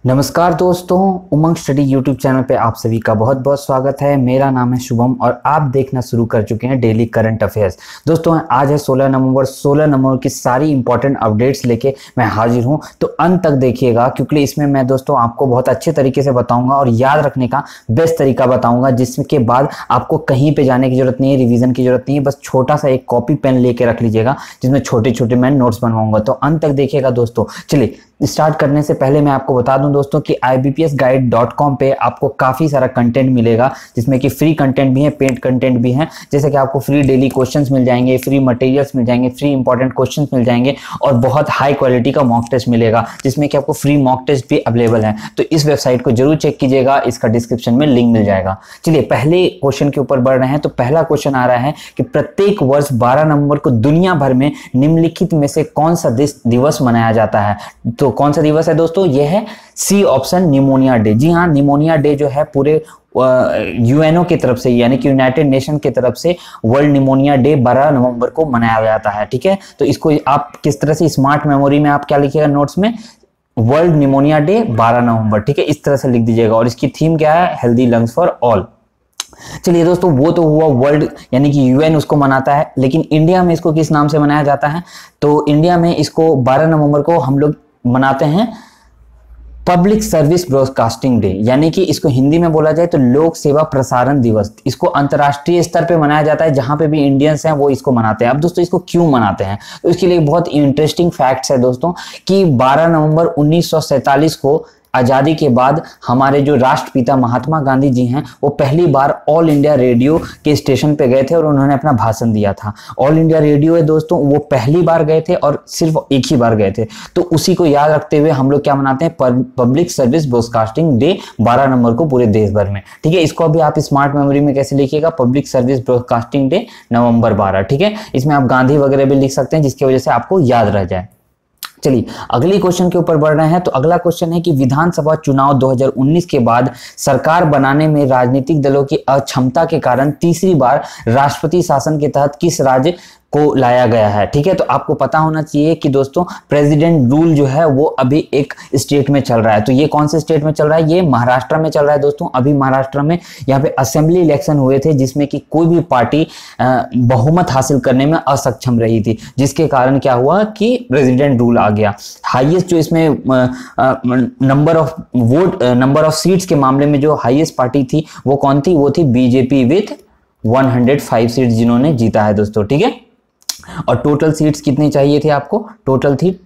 नमस्कार दोस्तों, उमंग study YouTube channel पे आप सभी का बहुत बहुत स्वागत है। मेरा नाम है शुभम और आप देखना शुरू कर चुके हैं डेली करंट अफेयर्स। दोस्तों आज है 16 नवंबर। 16 नवंबर की सारी इंपॉर्टेंट अपडेट्स लेके मैं हाजिर हूं, तो अंत तक देखिएगा क्योंकि इसमें मैं दोस्तों आपको बहुत अच्छे तरीके से बताऊंगा और याद रखने का बेस्ट तरीका बताऊंगा, जिसके बाद आपको कहीं पे जाने की जरूरत नहीं है, रिविजन की जरूरत नहीं है। बस छोटा सा एक कॉपी पेन लेके रख लीजिएगा जिसमें छोटे छोटे मैं नोट्स बनवाऊंगा। तो अंत तक देखिएगा दोस्तों। चलिए स्टार्ट करने से पहले मैं आपको बता दूं दोस्तों कि ibpsguide.com पे आपको काफी सारा कंटेंट मिलेगा, जिसमें कि फ्री कंटेंट भी है, पेड कंटेंट भी है। जैसे कि आपको फ्री डेली क्वेश्चंस मिल जाएंगे, फ्री मटेरियल्स मिल जाएंगे, फ्री इंपॉर्टेंट क्वेश्चंस मिल जाएंगे और बहुत हाई क्वालिटी का मॉक टेस्ट मिलेगा, जिसमें कि आपको फ्री मॉक टेस्ट भी अवेलेबल है। तो इस वेबसाइट को जरूर चेक कीजिएगा, इसका डिस्क्रिप्शन में लिंक मिल जाएगा। चलिए पहले क्वेश्चन के ऊपर बढ़ रहे हैं। तो पहला क्वेश्चन आ रहा है कि प्रत्येक वर्ष 12 नवंबर को दुनिया भर में निम्नलिखित में से कौन सा दिवस मनाया जाता है? तो कौन सा दिवस है दोस्तों? यह है सी ऑप्शन, निमोनिया डे। जी हाँ, निमोनिया डे जो है पूरे यूएनओ की तरफ से, यानी कि यूनाइटेड नेशन की तरफ से वर्ल्ड निमोनिया डे 12 नवंबर को मनाया जाता है। ठीक है, तो इसको आप किस तरह से स्मार्ट मेमोरी में आप क्या लिखिएगा नोट्स में? वर्ल्ड निमोनिया डे 12 नवंबर। ठीक है, इस तरह से लिख दीजिएगा। और इसकी थीम क्या है? Healthy lungs for all. चलिए दोस्तों, वो तो हुआ वर्ल्ड, यानी कि यूएन उसको मनाता है, लेकिन इंडिया में इसको किस नाम से मनाया जाता है? तो इंडिया में इसको 12 नवंबर को हम लोग मनाते हैं पब्लिक सर्विस ब्रॉडकास्टिंग डे, यानी कि इसको हिंदी में बोला जाए तो लोक सेवा प्रसारण दिवस। इसको अंतर्राष्ट्रीय स्तर पे मनाया जाता है, जहां पे भी इंडियंस हैं वो इसको मनाते हैं। अब दोस्तों इसको क्यों मनाते हैं, तो इसके लिए बहुत इंटरेस्टिंग फैक्ट्स है दोस्तों कि 12 नवंबर 1947 को आजादी के बाद हमारे जो राष्ट्रपिता महात्मा गांधी जी हैं, वो पहली बार ऑल इंडिया रेडियो के स्टेशन पे गए थे और उन्होंने अपना भाषण दिया था। ऑल इंडिया रेडियो है दोस्तों, वो पहली बार गए थे और सिर्फ एक ही बार गए थे। तो उसी को याद रखते हुए हम लोग क्या मनाते हैं? पब्लिक सर्विस ब्रॉडकास्टिंग डे 12 नवंबर को पूरे देश भर में। ठीक है, इसको अभी आप स्मार्ट मेमोरी में कैसे लिखिएगा? पब्लिक सर्विस ब्रॉडकास्टिंग डे नवंबर 12। ठीक है, इसमें आप गांधी वगैरह भी लिख सकते हैं, जिसकी वजह से आपको याद रह जाए। चलिए अगली क्वेश्चन के ऊपर बढ़ रहे हैं। तो अगला क्वेश्चन है कि विधानसभा चुनाव 2019 के बाद सरकार बनाने में राजनीतिक दलों की अक्षमता के कारण तीसरी बार राष्ट्रपति शासन के तहत किस राज्य को लाया गया है? ठीक है, तो आपको पता होना चाहिए कि दोस्तों प्रेसिडेंट रूल जो है वो अभी एक स्टेट में चल रहा है। तो ये कौन से स्टेट में चल रहा है? ये महाराष्ट्र में चल रहा है दोस्तों। अभी महाराष्ट्र में यहाँ पे असेंबली इलेक्शन हुए थे, जिसमें कि कोई भी पार्टी बहुमत हासिल करने में असक्षम रही थी, जिसके कारण क्या हुआ कि प्रेसिडेंट रूल आ गया। हाईएस्ट जो इसमें नंबर ऑफ सीट्स के मामले में जो हाईएस्ट पार्टी थी वो कौन थी? वो थी बीजेपी विथ 105 सीट्स जिन्होंने जीता है दोस्तों। ठीक है, और टोटल सीट्स कितनी चाहिए थी आपको? टोटल थी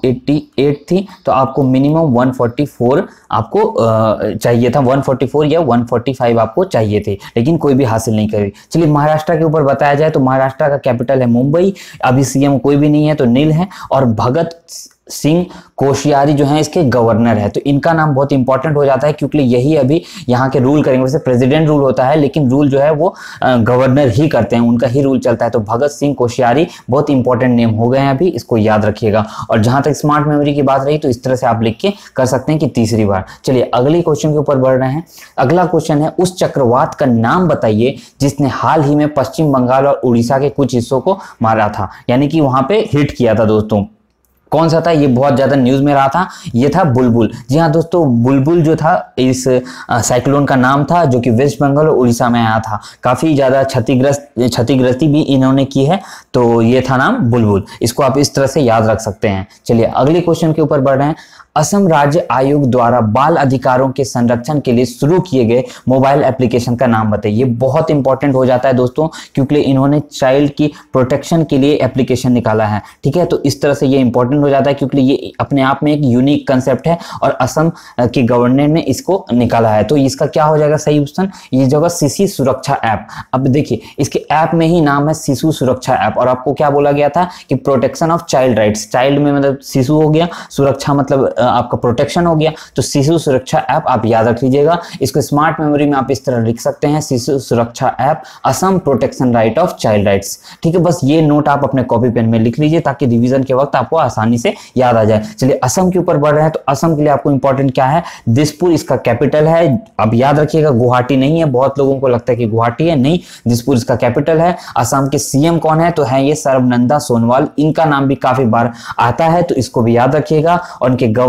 288 थी, तो आपको मिनिमम 144 आपको चाहिए था। 144 या 145 आपको चाहिए थे, लेकिन कोई भी हासिल नहीं करी। चलिए महाराष्ट्र के ऊपर बताया जाए तो महाराष्ट्र का कैपिटल है मुंबई। अभी सीएम कोई भी नहीं है, तो नील है। और भगत सिंह कोश्यारी जो है इसके गवर्नर है। तो इनका नाम बहुत इंपॉर्टेंट हो जाता है, क्योंकि यही अभी यहाँ के रूल करेंगे। वैसे प्रेसिडेंट रूल होता है, लेकिन रूल जो है वो गवर्नर ही करते हैं, उनका ही रूल चलता है। तो भगत सिंह कोश्यारी बहुत इंपॉर्टेंट नेम हो गए हैं अभी, इसको याद रखिएगा। और जहां तक स्मार्ट मेमोरी की बात रही, तो इस तरह से आप लिख के कर सकते हैं कि तीसरी बार। चलिए अगले क्वेश्चन के ऊपर बढ़ रहे हैं। अगला क्वेश्चन है, उस चक्रवात का नाम बताइए जिसने हाल ही में पश्चिम बंगाल और उड़ीसा के कुछ हिस्सों को मारा था, यानी कि वहां पे हिट किया था दोस्तों। कौन सा था? ये बहुत ज्यादा न्यूज में रहा था। ये था बुलबुल। जी हाँ दोस्तों, बुलबुल जो था इस साइक्लोन का नाम था, जो कि वेस्ट बंगाल और उड़ीसा में आया था। काफी ज्यादा क्षतिग्रस्ती भी इन्होंने की है, तो ये था नाम बुलबुल। इसको आप इस तरह से याद रख सकते हैं। चलिए अगले क्वेश्चन के ऊपर बढ़ रहे हैं। असम राज्य आयोग द्वारा बाल अधिकारों के संरक्षण के लिए शुरू किए गए मोबाइल एप्लीकेशन का नाम बताइए। ये बहुत इंपॉर्टेंट हो जाता है दोस्तों, क्योंकि इन्होंने चाइल्ड की प्रोटेक्शन के लिए एप्लीकेशन निकाला है। ठीक है, तो इस तरह से ये इंपॉर्टेंट हो जाता है, क्योंकि ये अपने आप में एक यूनिक कंसेप्ट है और असम के गवर्नर ने इसको निकाला है। तो इसका क्या हो जाएगा सही ऑप्शन? ये जगह शिशु सुरक्षा ऐप। अब देखिए इसके ऐप में ही नाम है शिशु सुरक्षा ऐप, और आपको क्या बोला गया था कि protection of child rights. Child में मतलब शिशु हो गया, सुरक्षा मतलब आपका प्रोटेक्शन हो गया। तो शिशु सुरक्षा ऐप आप याद रख लीजिएगा। इसको स्मार्ट मेमोरी में आप इस तरह लिख सकते हैं, शिशु सुरक्षा app, Assam protection right of child rights. ठीक है, बस ये नोट आप अपने कॉपी पेन में लिख लीजिए, ताकि रिवीजन के वक्त आपको आसानी से याद आ जाए। चलिए असम के ऊपर बढ़ रहे हैं। तो असम के लिए आपको इंपॉर्टेंट क्या है? दिसपुर इसका कैपिटल है। अब याद रखिएगा, गुवाहाटी नहीं है। बहुत लोगों को लगता है कि गुवाहाटी है, नहीं, दिसपुर इसका कैपिटल है। असम के सीएम कौन है? तो है ये सर्बानंद सोनोवाल। इनका नाम भी काफी बार आता है, तो इसको भी याद रखिएगा। और इनके गवर्नर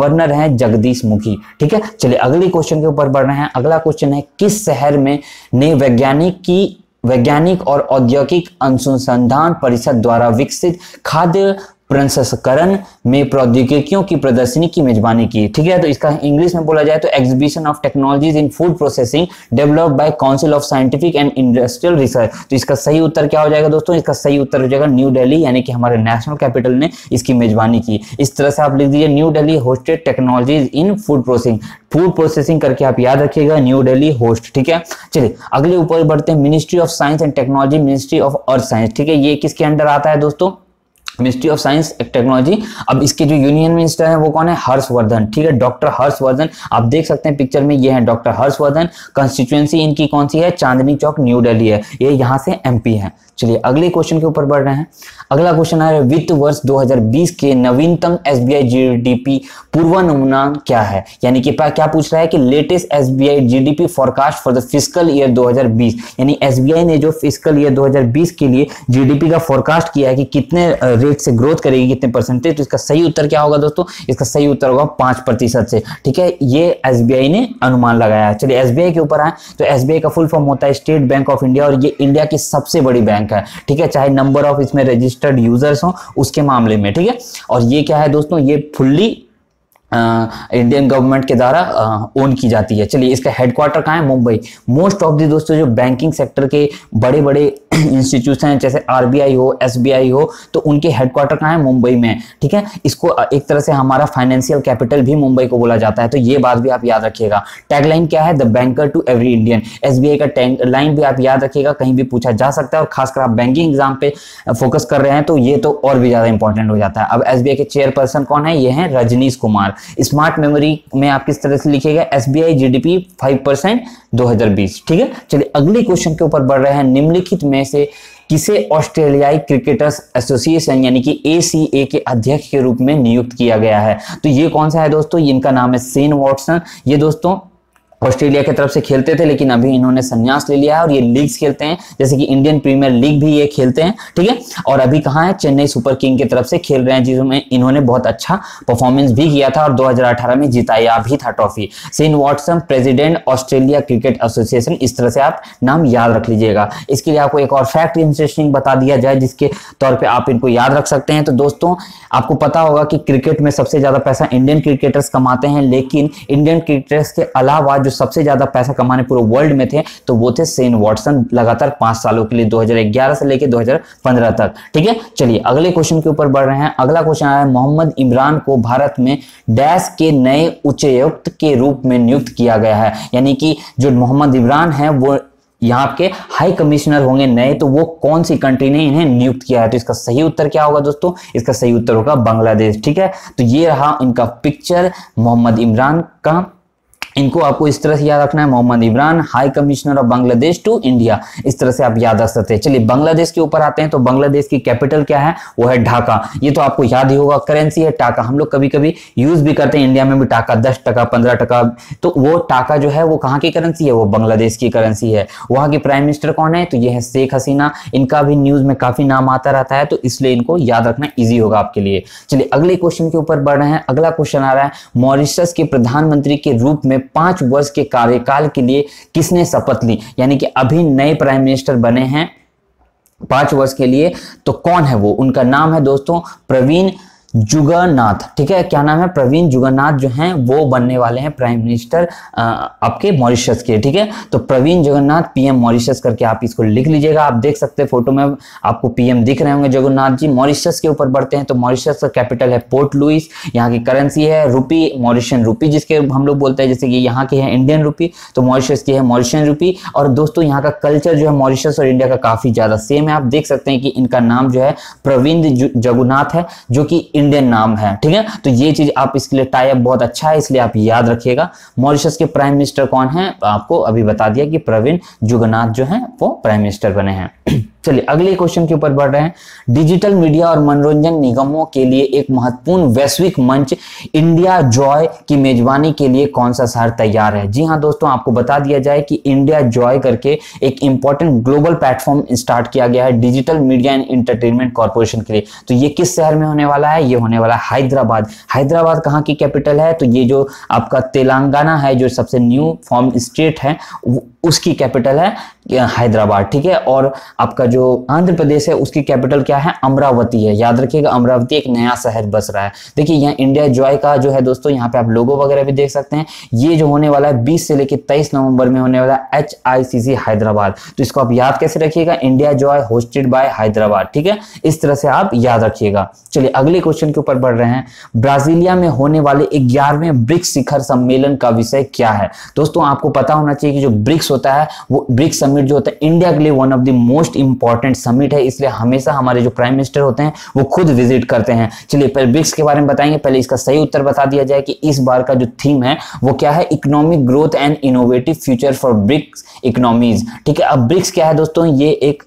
गवर्नर हैं जगदीश मुखी। ठीक है, चलिए अगले क्वेश्चन के ऊपर बढ़ रहे हैं। अगला क्वेश्चन है, किस शहर में ने वैज्ञानिक और औद्योगिक अनुसंधान परिषद द्वारा विकसित खाद्य प्रसंस्करण में प्रौद्योगिकियों की प्रदर्शनी की मेजबानी की। ठीक है, तो इसका इंग्लिश में बोला जाए तो exhibition of technologies in food processing developed by council of scientific and industrial research. तो इसका सही उत्तर क्या हो जाएगा दोस्तों? इसका सही उत्तर हो जाएगा न्यू दिल्ली, यानी कि हमारे नेशनल कैपिटल ने इसकी मेजबानी की। इस तरह से आप लिख दीजिए, New Delhi hosted technologies in food processing करके आप याद रखिएगा, न्यू दिल्ली होस्ट। ठीक है, चलिए अगले ऊपर बढ़ते हैं। Ministry of science and technology, ministry of earth science. ठीक है, ये किसके अंडर आता है दोस्तों? Ministry of science and technology. अब इसके जो यूनियन मिनिस्टर है वो कौन है? हर्षवर्धन। ठीक है, डॉक्टर हर्षवर्धन। आप देख सकते हैं पिक्चर में, ये है डॉक्टर हर्षवर्धन। कंस्टिट्यूएंसी इनकी कौन सी है? चांदनी चौक, न्यू दिल्ली है। ये यहाँ से एमपी है। चलिए अगले क्वेश्चन के ऊपर बढ़ रहे हैं। अगला क्वेश्चन है, वित्त वर्ष 2020 के नवीनतम एसबीआई जीडीपी पूर्वानुमान क्या है? यानी कि क्या पूछ रहा है कि latest SBI GDP forecast for the fiscal year 2020, यानी एसबीआई ने जो फिस्कल ईयर 2020 के लिए जीडीपी का फोरकास्ट किया है कि कितने रेट से ग्रोथ करेगी, कितने परसेंटेज। तो इसका सही उत्तर क्या होगा दोस्तों? इसका सही उत्तर होगा 5% से। ठीक है, ये एसबीआई ने अनुमान लगाया है। चलिए एसबीआई के ऊपर आए तो एसबीआई का फुल फॉर्म होता है स्टेट बैंक ऑफ इंडिया, और ये इंडिया की सबसे बड़ी बैंक है। ठीक है, चाहे नंबर ऑफ इसमें रजिस्टर्ड यूजर्स हो उसके मामले में। ठीक है, और ये क्या है दोस्तों? ये फुल्ली इंडियन गवर्नमेंट के द्वारा ओन की जाती है। चलिए इसका हेडक्वार्टर कहाँ है? मुंबई। मोस्ट ऑफ दी दोस्तों जो बैंकिंग सेक्टर के बड़े बड़े इंस्टीट्यूशन हैं, जैसे आरबीआई हो, एसबीआई हो, तो उनके हेडक्वार्टर कहाँ है? मुंबई में। ठीक है, इसको एक तरह से हमारा फाइनेंशियल कैपिटल भी मुंबई को बोला जाता है, तो ये बात भी आप याद रखिएगा। टैगलाइन क्या है? The banker to every Indian. SBI का टैगलाइन भी आप याद रखिएगा, कहीं भी पूछा जा सकता है, और खासकर आप बैंकिंग एग्जाम पे फोकस कर रहे हैं तो ये तो और भी ज्यादा इंपॉर्टेंट हो जाता है। अब एसबीआई के चेयरपर्सन कौन है? ये है रजनीश कुमार। स्मार्ट मेमोरी में आप किस तरह से लिखिएगा? SBI GDP 5% 2020। ठीक है, चलिए अगले क्वेश्चन के ऊपर बढ़ रहे हैं। निम्नलिखित में से किसे ऑस्ट्रेलियाई क्रिकेटर्स एसोसिएशन यानी कि एसीए के अध्यक्ष के रूप में नियुक्त किया गया है? तो ये कौन सा है दोस्तों? इनका नाम है शेन वॉटसन। ये दोस्तों ऑस्ट्रेलिया की तरफ से खेलते थे, लेकिन अभी इन्होंने संन्यास ले लिया है, और ये लीग्स खेलते हैं, जैसे कि इंडियन प्रीमियर लीग भी ये खेलते हैं। ठीक है, और अभी कहाँ है? चेन्नई सुपर किंग की तरफ से खेल रहे हैं, जिसमें इन्होंने बहुत अच्छा परफॉर्मेंस भी किया था और 2018 में जिताया भी था trophy. Shane Watson, president Australia cricket association. इस तरह से आप नाम याद रख लीजिएगा। इसके लिए आपको एक और फैक्ट इंटरेस्टिंग बता दिया जाए, जिसके तौर पर आप इनको याद रख सकते हैं। तो दोस्तों आपको पता होगा कि क्रिकेट में सबसे ज्यादा पैसा इंडियन क्रिकेटर्स कमाते हैं, लेकिन इंडियन क्रिकेटर्स के अलावा जो सबसे ज्यादा पैसा कमाने पूरे वर्ल्ड में थे तो वो थे शेन वॉटसन, लगातार 5 सालों के लिए, 2011 से लेकर 2015 तक। ठीक है, चलिए अगले क्वेश्चन के ऊपर बढ़ रहे हैं। अगला क्वेश्चन आया, मोहम्मद इमरान को भारत में डैश के नए उच्चायुक्त के रूप में नियुक्त किया गया है। यानी कि जो मोहम्मद इमरान है वो यहाँ के हाई कमिश्नर होंगे नए, तो वो कौन सी कंट्री ने इन्हें नियुक्त किया है? तो इसका सही उत्तर क्या होगा दोस्तों? इसका सही उत्तर होगा बांग्लादेश। ठीक है, तो ये रहा इनका पिक्चर मोहम्मद इमरान का। इनको आपको इस तरह से याद रखना है, Mohammad Imran, high commissioner of Bangladesh to India. इस तरह से आप याद रख सकते हैं। चलिए बांग्लादेश के ऊपर आते हैं। तो बांग्लादेश की कैपिटल क्या है? वो है ढाका। ये तो आपको याद ही होगा। करेंसी है टाका। हम लोग कभी कभी यूज भी करते हैं इंडिया में भी टाका, 10 टका 15 टका। तो वो टाका जो है वो कहाँ की करेंसी है? वो बांग्लादेश की करेंसी है। वहां की प्राइम मिनिस्टर कौन है? तो ये है शेख हसीना। इनका भी न्यूज में काफी नाम आता रहता है, तो इसलिए इनको याद रखना ईजी होगा आपके लिए। चलिए अगले क्वेश्चन के ऊपर बढ़ रहे हैं। अगला क्वेश्चन आ रहा है, मॉरिशस के प्रधानमंत्री के रूप में 5 वर्ष के कार्यकाल के लिए किसने शपथ ली? यानी कि अभी नए प्राइम मिनिस्टर बने हैं 5 वर्ष के लिए, तो कौन है वो? उनका नाम है दोस्तों प्रवीण जुगन्नाथ। ठीक है, क्या नाम है? प्रवीण जुगन्नाथ जो हैं वो बनने वाले हैं प्राइम मिनिस्टर आपके मॉरिशस के। ठीक है, तो प्रवीण जगन्नाथ पीएम मॉरिशस करके आप इसको लिख लीजिएगा। आप देख सकते हैं फोटो में आपको पीएम दिख रहे होंगे जगन्नाथ जी। मॉरिशस के ऊपर बढ़ते हैं। तो मॉरिशस का कैपिटल है पोर्ट लुइस। यहाँ की करेंसी है रुपी, मॉरिशियन रुपी जिसके हम लोग बोलते हैं, जैसे कि यहाँ की है इंडियन रुपी, तो मॉरिशस की है मॉरिशियन रुपी। और दोस्तों यहाँ का कल्चर जो है मॉरिशस और इंडिया का काफी ज्यादा सेम है। आप देख सकते हैं कि इनका नाम जो है प्रवीण जगन्नाथ है, जो कि इंडियन नाम है। ठीक है, तो ये चीज आप इसके लिए टाई अप बहुत अच्छा है, इसलिए आप याद रखिएगा। मॉरिशस के प्राइम मिनिस्टर कौन है? आपको अभी बता दिया कि प्रवीण जुगन्नाथ जो है वो प्राइम मिनिस्टर बने हैं। चलिए अगले क्वेश्चन के ऊपर बढ़ रहे हैं। डिजिटल मीडिया और मनोरंजन निगमों के लिए एक महत्वपूर्ण वैश्विक मंच इंडिया जॉय की मेजबानी के लिए कौन सा शहर तैयार है? जी हां दोस्तों, आपको बता दिया जाए कि इंडिया जॉय करके एक इंपॉर्टेंट ग्लोबल प्लेटफॉर्म स्टार्ट किया गया है digital media and entertainment corporation के लिए। तो ये किस शहर में होने वाला है? ये होने वाला है हैदराबाद। हैदराबाद कहाँ की कैपिटल है? तो ये जो आपका तेलंगाना है, जो सबसे न्यू फॉर्म स्टेट है, उसकी कैपिटल है हैदराबाद, ठीक है। और आपका जो आंध्र प्रदेश है उसकी कैपिटल क्या है? अमरावती है। याद रखिएगा, अमरावती एक नया शहर बस रहा है। देखिए यहाँ इंडिया जॉय का जो है दोस्तों, यहाँ पे आप लोगो वगैरह भी देख सकते हैं। ये जो होने वाला है 20 से लेकर 23 नवंबर में होने वाला है HICC हैदराबाद। तो इसको आप याद कैसे रखिएगा? India joy hosted by Hyderabad, ठीक है। इस तरह से आप याद रखिएगा। चलिए अगले क्वेश्चन के ऊपर बढ़ रहे हैं। ब्राजीलिया में होने वाले 11वें ब्रिक्स शिखर सम्मेलन का विषय क्या है? दोस्तों आपको पता होना चाहिए कि जो ब्रिक्स होता है, वो ब्रिक्स समिट जो होता है इंडिया के लिए one of the most important summit है, इसलिए हमेशा हमारे जो प्राइम मिनिस्टर होते हैं वो खुद विजिट करते हैं। चलिए पहले ब्रिक्स के बारे में बताएंगे। पहले इसका सही उत्तर बता दिया जाए कि इस बार का जो थीम है वो क्या है? Economic growth and innovative future for BRICS economies, ठीक है। अब ब्रिक्स क्या है दोस्तों? ये एक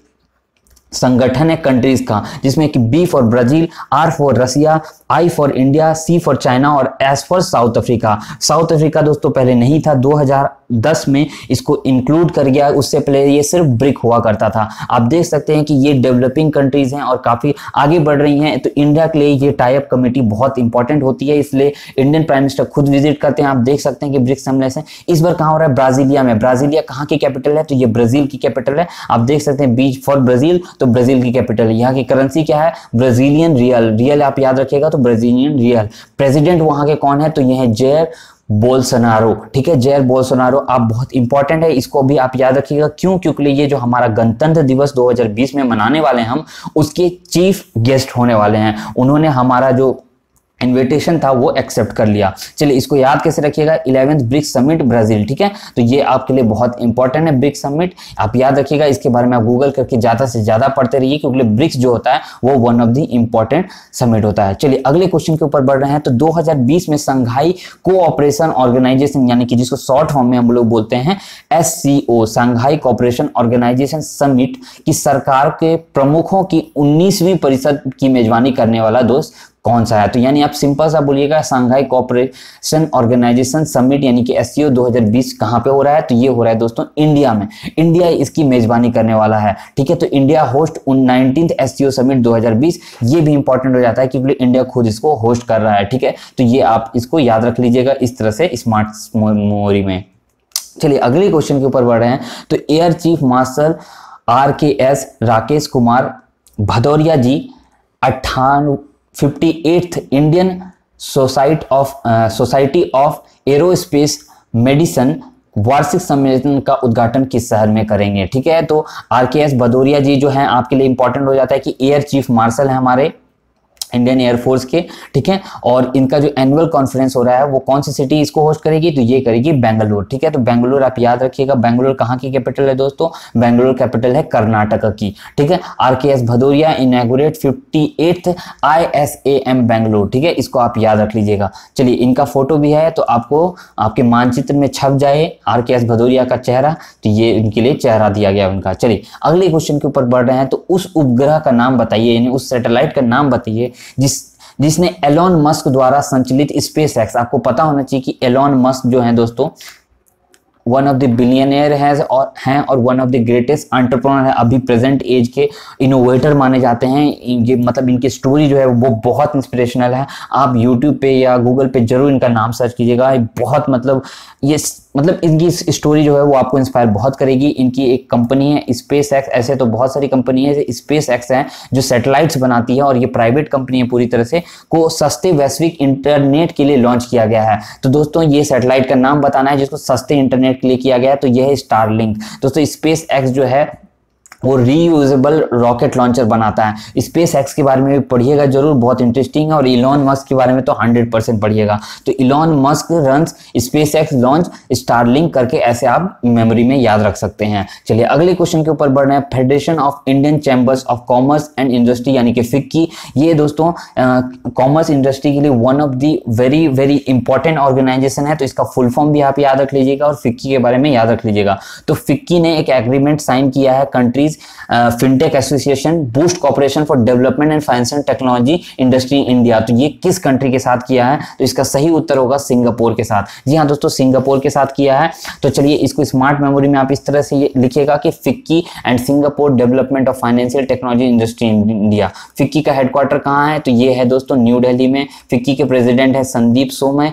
संगठन है कंट्रीज का, जिसमें कि B for Brazil, R for Russia, I for India, C for China और S for South Africa. South Africa दोस्तों पहले नहीं था, 2010 में इसको इंक्लूड कर गया। उससे पहले ये सिर्फ ब्रिक हुआ करता था। आप देख सकते हैं कि ये डेवलपिंग कंट्रीज हैं और काफी आगे बढ़ रही हैं। तो इंडिया के लिए ये टाई अप कमेटी बहुत इंपॉर्टेंट होती है, इसलिए इंडियन प्राइम मिनिस्टर खुद विजिट करते हैं। आप देख सकते हैं कि ब्रिक्स सम्मेलन इस बार कहाँ हो रहा है? ब्राजीलिया में। ब्राजीलिया कहाँ की कैपिटल है? तो ये ब्राजील की कैपिटल है। आप देख सकते हैं B फॉर ब्राजील, तो ब्राजील की कैपिटल है। यहाँ की करेंसी क्या है? Brazilian real. रियल आप याद रखिएगा, तो ब्राजीलियन रियल। प्रेसिडेंट वहां के कौन है? तो ये है जेयर बोल्सोनारो, ठीक है। जेयर बोल्सोनारो आप बहुत इंपॉर्टेंट है, इसको भी आप याद रखिएगा। क्यों? क्योंकि ये जो हमारा गणतंत्र दिवस 2020 में मनाने वाले हैं हम, उसके चीफ गेस्ट होने वाले हैं। उन्होंने हमारा जो इन्विटेशन था वो एक्सेप्ट कर लिया। चलिए इसको याद कैसे रखिएगा? 11th ब्रिक्स समिट ब्राजील, ठीक है। तो ये आपके लिए बहुत इंपॉर्टेंट है ब्रिक्स समिट, आप याद रखिएगा। इसके बारे में आप गूगल करके ज्यादा से ज्यादा पढ़ते रहिए, क्योंकि ब्रिक्स जो होता है वो one of the important summit होता है। चलिए अगले क्वेश्चन के ऊपर बढ़ रहे हैं। तो 2020 में संघाई कोऑपरेशन ऑर्गेनाइजेशन, यानी कि जिसको शॉर्ट फॉर्म में हम लोग बोलते हैं SCO, Shanghai cooperation organisation summit की सरकार के प्रमुखों की 19वीं परिषद की मेजबानी करने वाला दोस्त कौन सा है? तो यानी आप सिंपल सा बोलिएगा, संघाई कोऑपरेशन ऑर्गेनाइजेशन समिट यानी कि SCO 2020 कहां पे हो रहा है? तो ये हो रहा है दोस्तों इंडिया में। इंडिया इसकी मेजबानी करने वाला है, ठीक है। तो India host 19th SCO summit 2020, ये भी इंपॉर्टेंट हो जाता है क्योंकि इंडिया खुद इसको होस्ट कर रहा है, ठीक है। तो ये आप इसको याद रख लीजिएगा इस तरह से स्मार्ट मेमोरी में। चलिए अगले क्वेश्चन के ऊपर बढ़ रहे हैं। तो air chief marshal RKS Rakesh Kumar Bhadauria ji 58th Indian society of aerospace medicine वार्षिक सम्मेलन का उद्घाटन किस शहर में करेंगे? ठीक है, तो RKS भदौरिया जी जो हैं आपके लिए इंपॉर्टेंट हो जाता है कि एयर चीफ मार्शल है हमारे इंडियन एयरफोर्स के, ठीक है। और इनका जो एनुअल कॉन्फ्रेंस हो रहा है वो कौन सी सिटी इसको होस्ट करेगी? तो ये करेगी बेंगलुरु, ठीक है। तो बेंगलुरु आप याद रखिएगा, बेंगलुरु कहाँ की कैपिटल है दोस्तों? बेंगलुरु कैपिटल है कर्नाटक की, ठीक है। RKS Bhadauria inaugurate 58th ISAM Bengaluru, ठीक है, इसको आप याद रख लीजिएगा। चलिए इनका फोटो भी है तो आपको आपके मानचित्र में छप जाए RKS भदौरिया का चेहरा, तो ये इनके लिए चेहरा दिया गया उनका। चलिए अगले क्वेश्चन के ऊपर बढ़ रहे हैं। तो उस उपग्रह का नाम बताइए, यानी उस सैटेलाइट का नाम बताइए जिसने एलॉन मस्क द्वारा संचालित स्पेस एक्स। आपको पता होना चाहिए कि एलॉन मस्क जो है दोस्तों वन ऑफ द बिलियनियर हैं और one of the greatest entrepreneur है, अभी प्रेजेंट एज के इनोवेटर माने जाते हैं। ये मतलब इनकी स्टोरी जो है वो बहुत इंस्पिरेशनल है। आप यूट्यूब पे या गूगल पे जरूर इनका नाम सर्च कीजिएगा। बहुत मतलब ये मतलब इनकी स्टोरी जो है वो आपको इंस्पायर बहुत करेगी। इनकी एक कंपनी है स्पेस एक्स, ऐसे तो बहुत सारी कंपनी है, स्पेस एक्स है जो सैटेलाइट्स बनाती है और ये प्राइवेट कंपनी है पूरी तरह से, को सस्ते वैश्विक इंटरनेट के लिए लॉन्च किया गया है। तो दोस्तों ये सैटेलाइट का नाम बताना है जिसको सस्ते इंटरनेट के लिए किया गया है, तो यह है स्टारलिंक। दोस्तों स्पेस एक्स जो है वो रीयूजेबल रॉकेट लॉन्चर बनाता है। स्पेस एक्स के बारे में भी पढ़िएगा जरूर, बहुत इंटरेस्टिंग है। और इलॉन मस्क के बारे में तो 100% पढ़िएगा। तो Elon Musk runs SpaceX launch Starlink करके, ऐसे आप मेमोरी में याद रख सकते हैं। चलिए अगले क्वेश्चन के ऊपर बढ़ रहे हैं। Federation of Indian chambers of commerce and industry यानी कि फिक्की, ये दोस्तों कॉमर्स इंडस्ट्री के लिए one of the very very important organisation है। तो इसका फुल फॉर्म भी आप याद रख लीजिएगा और फिक्की के बारे में याद रख लीजिएगा। तो फिक्की ने एक एग्रीमेंट साइन किया है countries countries fintech association boost cooperation for development and finance and technology industry India. तो ये किस कंट्री के साथ किया है? तो इसका सही उत्तर होगा सिंगापुर के साथ। जी हाँ दोस्तों, सिंगापुर के साथ किया है। तो चलिए इसको स्मार्ट मेमोरी में आप इस तरह से लिखिएगा कि FICCI and Singapore development of financial technology industry India. FICCI का हेडक्वार्टर कहाँ है? तो ये है दोस्तों न्यू दिल्ली में। फिक्की के प्रेसिडेंट है संदीप सोमय,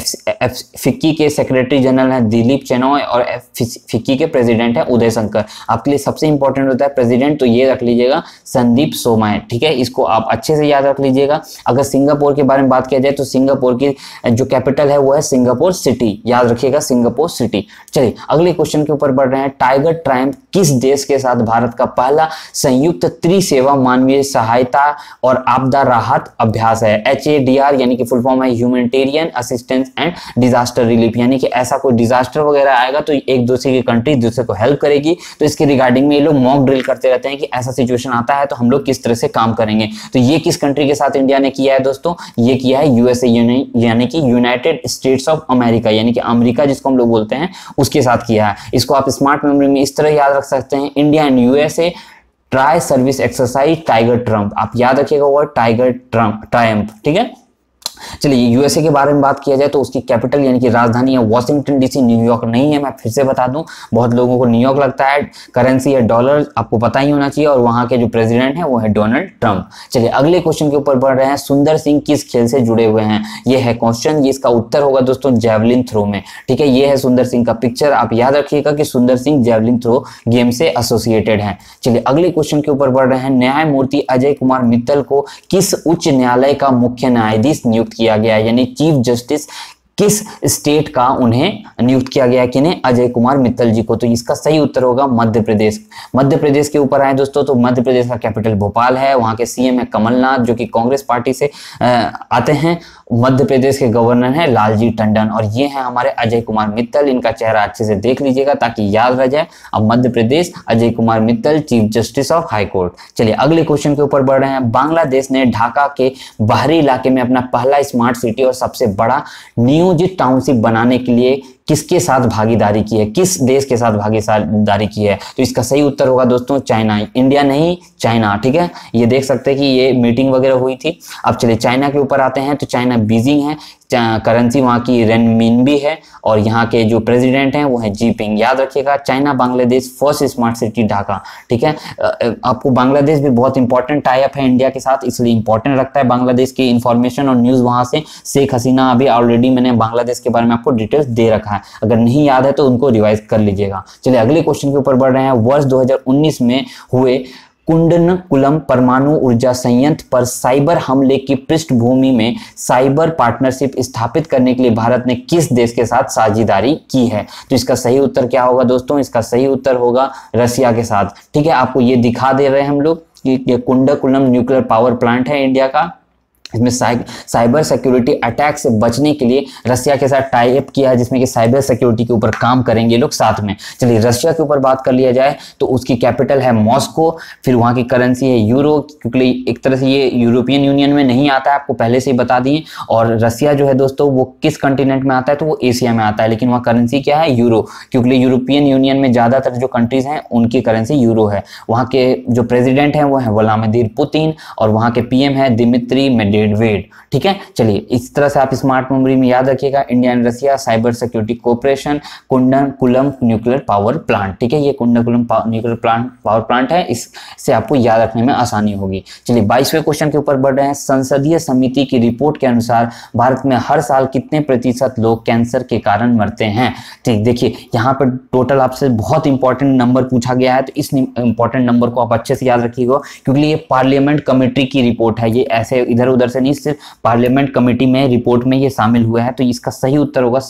फिक्की के सेक्रेटरी जनरल है दिलीप चेनॉय और फिक्की के प्रेसिडेंट है उदय शंकर। आपके लिए सबसे इंपॉर्टेंट होता है प्रेसिडेंट, तो ये रख लीजिएगा संदीप सोमय। ठीक है, इसको आप अच्छे से याद रख लीजिएगा। अगर सिंगापुर के बारे में बात किया जाए तो सिंगापुर की जो कैपिटल है वो है सिंगापुर सिटी, याद रखिएगा सिंगापुर सिटी। चलिए अगले क्वेश्चन के ऊपर बढ़ रहे हैं। टाइगर ट्रायम्फ किस देश के साथ भारत का पहला संयुक्त त्रिसेवा मानवीय सहायता और आपदा राहत अभ्यास है? HADR यानी कि फुल फॉर्म है humanitarian assistance and disaster relief, यानी कि ऐसा कोई डिजास्टर वगैरह आएगा तो एक दूसरे की कंट्री दूसरे को हेल्प करेगी। तो इसके रिगार्डिंग में ये लोग मॉक ड्रिल करते रहते हैं कि ऐसा सिचुएशन आता है तो हम लोग किस तरह से काम करेंगे। तो ये किस कंट्री के साथ इंडिया ने किया है दोस्तों? ये किया है USA यानी कि यूनाइटेड स्टेट्स ऑफ अमेरिका, यानी कि अमेरिका जिसको हम लोग बोलते हैं उसके साथ किया है। इसको आप स्मार्ट मेमोरी में इस तरह याद रख सकते हैं, India and USA tri service exercise tiger triumph. आप याद रखिएगा वर्ड टाइगर ट्रायम्फ। ठीक है, चलिए यूएसए के बारे में बात किया जाए तो उसकी कैपिटल यानी कि राजधानी है वॉशिंगटन DC, न्यूयॉर्क नहीं है। मैं फिर से बता दूं, बहुत लोगों को न्यूयॉर्क लगता है। करेंसी है डॉलर, आपको पता ही होना चाहिए। और वहां के जो प्रेसिडेंट है वो है डोनाल्ड ट्रंप। चलिए अगले क्वेश्चन के ऊपर बढ़ रहे हैं। सुंदर सिंह किस खेल से जुड़े हुए हैं? ये है क्वेश्चन, इसका उत्तर होगा दोस्तों जैवलिन थ्रो में। ठीक है, ये है सुंदर सिंह का पिक्चर। आप याद रखिएगा कि Sundar Singh javelin throw game से एसोसिएटेड है। चलिए अगले क्वेश्चन के ऊपर बढ़ रहे हैं। न्यायमूर्ति अजय कुमार मित्तल को किस उच्च न्यायालय का मुख्य न्यायाधीश नियुक्त किया गया है? यानी चीफ जस्टिस किस स्टेट का उन्हें नियुक्त किया गया? किन्हें? अजय कुमार मित्तल जी को। तो इसका सही उत्तर होगा मध्य प्रदेश। मध्य प्रदेश के ऊपर आए दोस्तों तो मध्य प्रदेश का कैपिटल भोपाल है। वहां के CM है कमलनाथ जो कि कांग्रेस पार्टी से आते हैं। मध्य प्रदेश के गवर्नर है लालजी टंडन और ये है हमारे अजय कुमार मित्तल। इनका चेहरा अच्छे से देख लीजिएगा ताकि याद रह जाए। अब Madhya Pradesh, Ajay Kumar Mittal, chief justice of high court. चलिए अगले क्वेश्चन के ऊपर बढ़ रहे हैं। बांग्लादेश ने ढाका के बाहरी इलाके में अपना पहला स्मार्ट सिटी और सबसे बड़ा नियोजित टाउनशिप बनाने के लिए किसके साथ भागीदारी की है? किस देश के साथ भागीदारी की है? तो इसका सही उत्तर होगा दोस्तों चाइना। इंडिया नहीं, चाइना। ठीक है, ये देख सकते हैं कि ये मीटिंग वगैरह हुई थी। अब चलिए चाइना के ऊपर आते हैं तो चाइना बीजिंग है, करेंसी वहाँ की रेनमिनबी है और यहाँ के जो प्रेसिडेंट हैं वो है जीपिंग। याद रखिएगा China Bangladesh first smart city Dhaka. ठीक है, आपको बांग्लादेश भी बहुत इंपॉर्टेंट टाई अप है इंडिया के साथ, इसलिए इंपॉर्टेंट रखता है बांग्लादेश की इंफॉर्मेशन और न्यूज वहां से। शेख हसीना अभी ऑलरेडी मैंने बांग्लादेश के बारे में आपको डिटेल्स दे रखा है, अगर नहीं याद है तो उनको रिवाइज कर लीजिएगा। चलिए अगले क्वेश्चन के ऊपर बढ़ रहे हैं। वर्ष 2019 में हुए कुंडनकुलम परमाणु ऊर्जा संयंत्र पर साइबर हमले की पृष्ठभूमि में साइबर पार्टनरशिप स्थापित करने के लिए भारत ने किस देश के साथ साझेदारी की है? तो इसका सही उत्तर क्या होगा दोस्तों? इसका सही उत्तर होगा रसिया के साथ। ठीक है, आपको ये दिखा दे रहे हैं हम लोग कि ये कुंडनकुलम न्यूक्लियर पावर प्लांट है इंडिया का। इसमें साइबर सिक्योरिटी अटैक से बचने के लिए रसिया के साथ टाई अप किया है, जिसमें कि साइबर सिक्योरिटी के ऊपर काम करेंगे लोग साथ में। चलिए रशिया के ऊपर बात कर लिया जाए तो उसकी कैपिटल है मॉस्को, फिर वहाँ की करेंसी है यूरो, क्योंकि एक तरह से ये यूरोपियन यूनियन में नहीं आता है, आपको पहले से ही बता दिए। और रशिया जो है दोस्तों वो किस कंटिनेंट में आता है? तो वो एशिया में आता है, लेकिन वहाँ करेंसी क्या है? यूरो, क्योंकि यूरोपियन यूनियन में ज़्यादातर जो कंट्रीज हैं उनकी करेंसी यूरो है। वहाँ के जो प्रेसिडेंट हैं वो है व्लादिमीर पुतिन और वहाँ के PM है दिमित्री मेदवेदेव। ठीक है, चलिए इस तरह से आप स्मार्ट मेमोरी में याद रखिएगा। India and Russia cyber security cooperation, Kudankulam nuclear power plant. ठीक है, ये कुंडनकुलम न्यूक्लियर पावर प्लांट है, इससे आपको याद रखने में आसानी होगी। चलिए 22वें क्वेश्चन के ऊपर बढ़ रहे हैं। संसदीय समिति की रिपोर्ट के अनुसार भारत में हर साल कितने प्रतिशत लोग कैंसर के कारण मरते हैं? ठीक, देखिए यहाँ पर टोटल आपसे बहुत इंपॉर्टेंट नंबर पूछा गया है, तो इस इंपॉर्टेंट नंबर को आप अच्छे से याद रखिएगा, क्योंकि ये पार्लियामेंट कमेटी की रिपोर्ट है। ये ऐसे इधर उधर से नहीं, सिर्फ पार्लियामेंट कमेटी में रिपोर्ट में ये शामिल हुआ है। तो इसका सही उत्तर होगा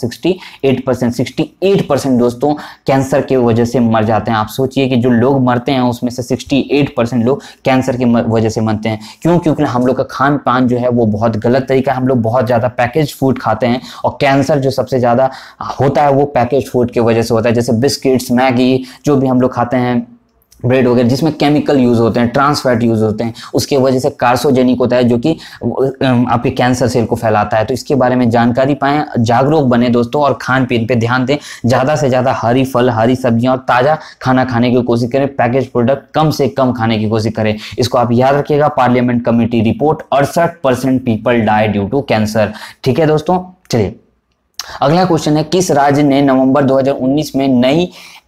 68%। 68% दोस्तों कैंसर की वजह से मर जाते हैं। आप सोचिए कि जो लोग मरते हैं उसमें से 68% लोग कैंसर की वजह से मरते हैं। क्यों? क्योंकि हम लोग का खान पान जो है वो बहुत गलत तरीका है। हम लोग बहुत ज्यादा पैकेज फूड खाते हैं और कैंसर जो सबसे ज्यादा होता है वो पैकेज फूड की वजह से होता है, जैसे बिस्किट्स, मैगी, जो भी हम लोग खाते हैं, ब्रेड वगैरह जिसमें केमिकल यूज होते हैं, ट्रांस फैट यूज होते हैं, उसके वजह से कार्सोजेनिक होता है जो कि आपके कैंसर सेल को फैलाता है। तो इसके बारे में जानकारी पाएं, जागरूक बने दोस्तों, और खान पीन पे ध्यान दें। ज़्यादा से ज़्यादा हरी फल, हरी सब्जियां और ताज़ा खाना खाने की कोशिश करें। पैकेज प्रोडक्ट कम से कम खाने की कोशिश करें। इसको आप याद रखिएगा। Parliament committee report 68% people die due to cancer. ठीक है दोस्तों, चलिए अगला क्वेश्चन है, किस राज्य ने नवंबर 2019 में नई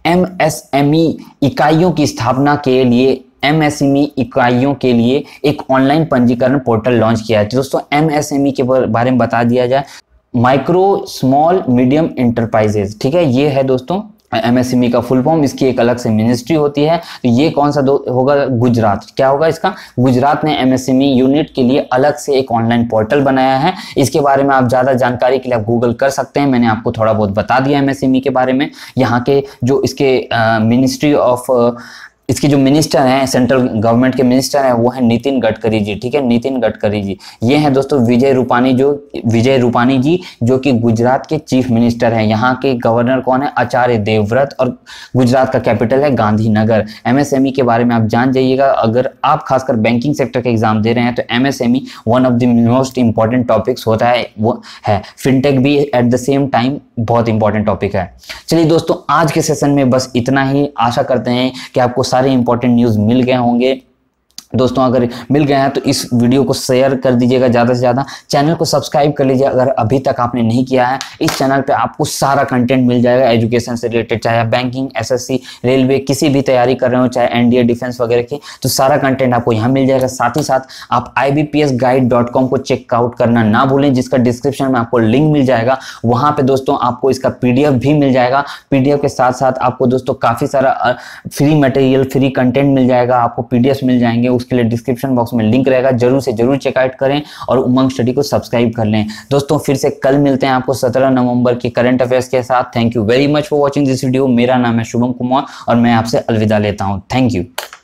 एमएसएमई इकाइयों की स्थापना के लिए एमएसएमई इकाइयों के लिए एक ऑनलाइन पंजीकरण पोर्टल लॉन्च किया है? तो दोस्तों एमएसएमई के बारे में बता दिया जाए, माइक्रो स्मॉल मीडियम एंटरप्राइजेज। ठीक है, ये है दोस्तों एमएसएमई का फुल फॉर्म। इसकी एक अलग से मिनिस्ट्री होती है। तो ये कौन सा होगा? गुजरात। क्या होगा इसका? गुजरात ने एमएसएमई यूनिट के लिए अलग से एक ऑनलाइन पोर्टल बनाया है। इसके बारे में आप ज्यादा जानकारी के लिए आप गूगल कर सकते हैं। मैंने आपको थोड़ा बहुत बता दिया एमएसएमई के बारे में। यहाँ के जो इसके मिनिस्ट्री ऑफ इसके जो मिनिस्टर हैं, सेंट्रल गवर्नमेंट के मिनिस्टर हैं, वो है नितिन गडकरी जी। ठीक है, नितिन गडकरी जी। ये हैं दोस्तों विजय रूपानी जी जो कि गुजरात के चीफ मिनिस्टर हैं। यहाँ के गवर्नर कौन है? आचार्य देवव्रत। और गुजरात का कैपिटल है गांधीनगर। एमएसएमई के बारे में आप जान जाइएगा। अगर आप खासकर बैंकिंग सेक्टर के एग्जाम दे रहे हैं तो MSME one of the most important topics होता है, वो है। फिनटेक भी एट द सेम टाइम बहुत इंपॉर्टेंट टॉपिक है। चलिए दोस्तों, आज के सेशन में बस इतना ही। आशा करते हैं कि आपको सारे इंपॉर्टेंट न्यूज़ मिल गए होंगे। दोस्तों अगर मिल गए हैं तो इस वीडियो को शेयर कर दीजिएगा ज़्यादा से ज़्यादा। चैनल को सब्सक्राइब कर लीजिए अगर अभी तक आपने नहीं किया है। इस चैनल पे आपको सारा कंटेंट मिल जाएगा एजुकेशन से रिलेटेड, चाहे आप बैंकिंग, एसएससी, रेलवे किसी भी तैयारी कर रहे हो, चाहे एनडीए, डिफेंस वगैरह की, तो सारा कंटेंट आपको यहाँ मिल जाएगा। साथ ही साथ आप ibpsguide.com को चेकआउट करना ना भूलें, जिसका डिस्क्रिप्शन में आपको लिंक मिल जाएगा। वहाँ पे दोस्तों आपको इसका पीडीएफ भी मिल जाएगा। पीडीएफ के साथ साथ आपको दोस्तों काफ़ी सारा फ्री मटेरियल, फ्री कंटेंट मिल जाएगा। आपको पीडीएफ मिल जाएंगे, उसके लिए डिस्क्रिप्शन बॉक्स में लिंक रहेगा। जरूर से जरूर चेकआउट करें और उमंग स्टडी को सब्सक्राइब कर लें। दोस्तों फिर से कल मिलते हैं आपको 17 नवंबर के करंट अफेयर्स के साथ। Thank you very much for watching this video. मेरा नाम है शुभम कुमार और मैं आपसे अलविदा लेता हूं। Thank you.